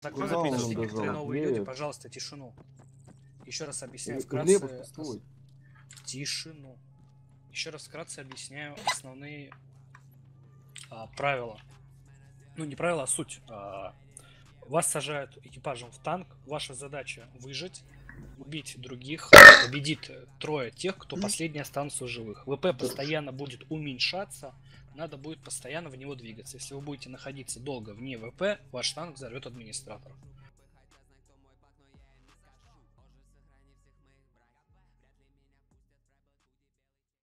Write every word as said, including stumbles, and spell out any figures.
Закон Куда он пришли убежал? некоторые новые Глеб. люди, пожалуйста, тишину. Еще раз объясняю Глеб, вкратце. стой. Тишину. Еще раз вкратце объясняю основные а, правила. Ну, не правила, а суть. А, вас сажают экипажем в танк. Ваша задача выжить, убить других, победит трое тех, кто последний останутся в живых. ВП постоянно будет уменьшаться, надо будет постоянно в него двигаться. Если вы будете находиться долго вне ВП, ваш танк взорвет администратор.